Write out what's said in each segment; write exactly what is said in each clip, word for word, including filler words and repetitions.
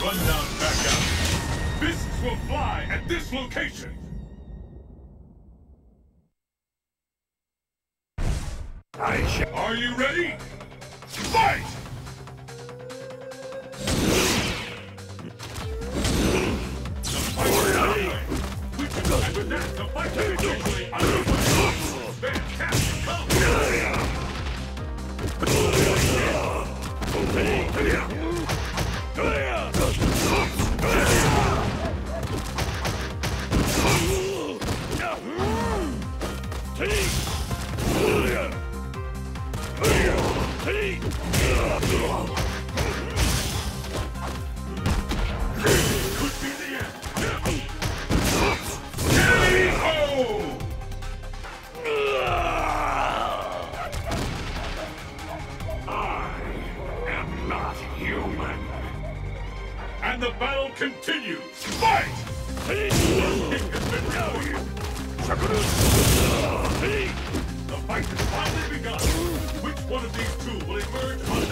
Run down back out. Fists will fly at this location. I shall. Are you ready? Fight! The fight is underway. We can go after that. The fight is officially underway. Fantastic counter. And the battle continues. Fight! The fight has finally begun. Which one of these two will emerge on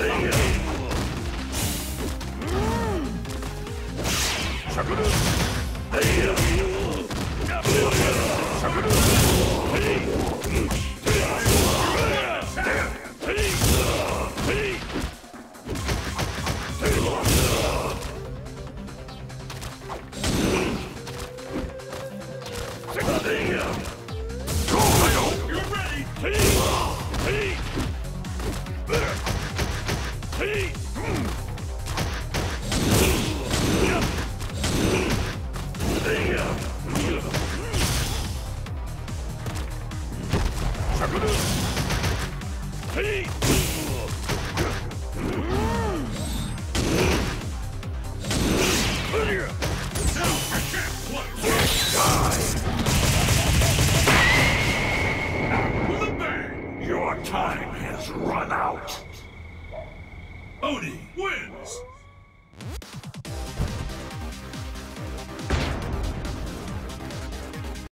Your time has run out. Oni wins!